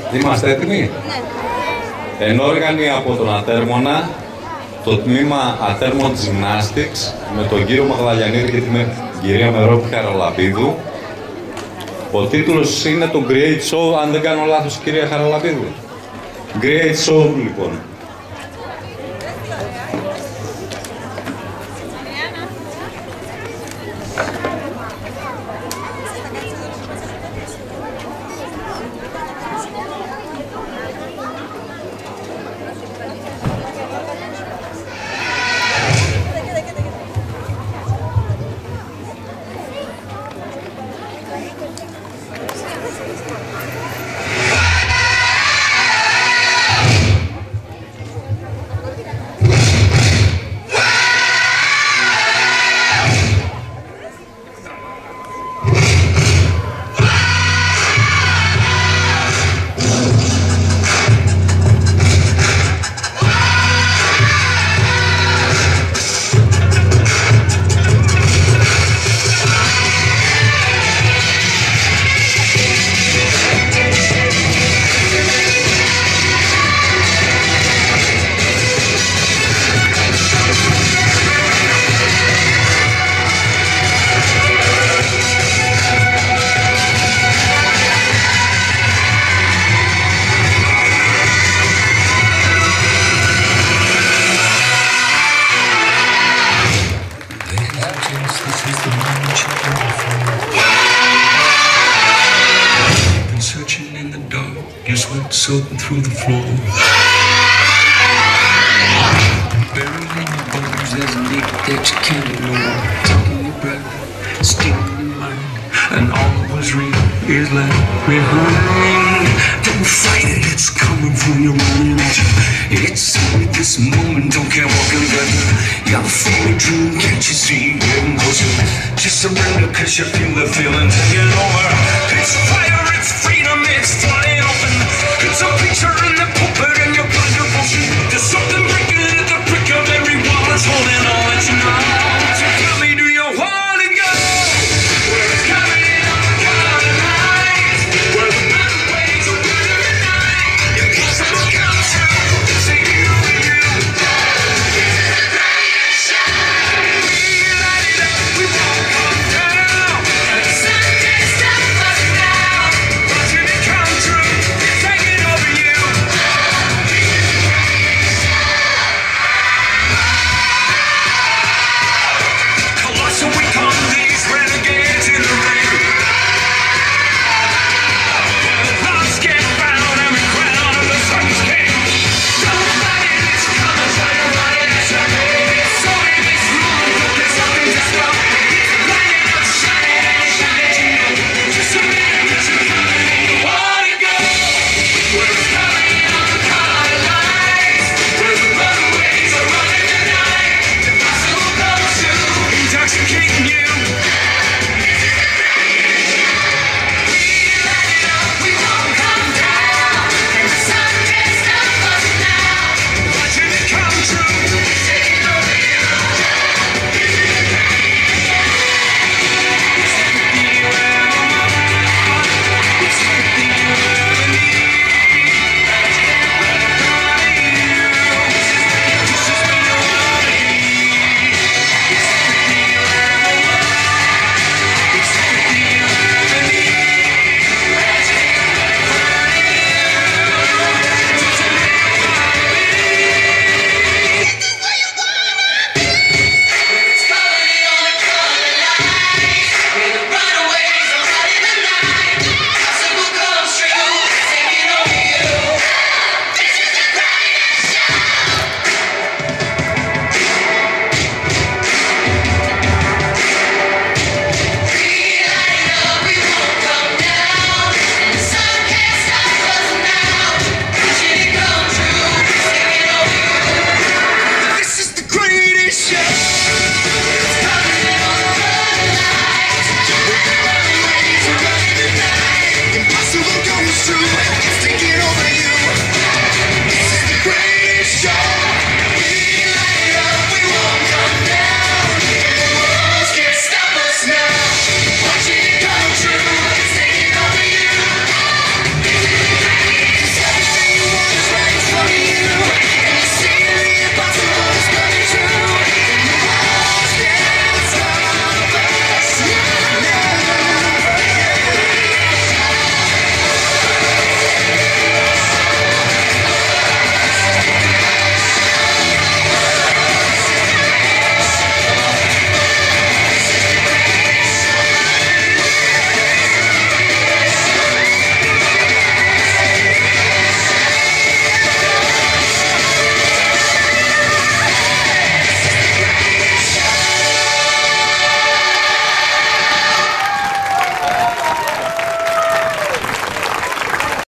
Είμαστε έτοιμοι? Ναι. Ενόργανοι από τον Ατέρμονα, το τμήμα Ατέρμον Gymnastics, με τον κύριο Μαγδαλιανίδη και την κυρία Μερόπη Χαραλαμπίδου. Ο τίτλος είναι το Great Show, αν δεν κάνω λάθος, κυρία Χαραλαμπίδου. Great Show, λοιπόν. Soaking through the floor, buried in your bones. There's a need that you can't ignore. Taking your breath, stealing your mind, and all that was real is left behind. Don't fight it, it's coming from you, running at you. It's only this moment, don't care what can get you. You're feeling dream, can't you see getting closer? Just surrender, cause you feel the feeling taking over. It's fire, it's freedom, it's flying open. It's a picture in the pulpit and your blind devotion. There's something breaking in the brick of every wall that's holding on that you know. So tell me, do you want to go? Where it's coming on the golden lights, where the better ways are better at night. Your close to come true, it's a you and you. This is the greatest show. We light it up, we won't come down. And the sun can't stop us now. Watching it come true. True.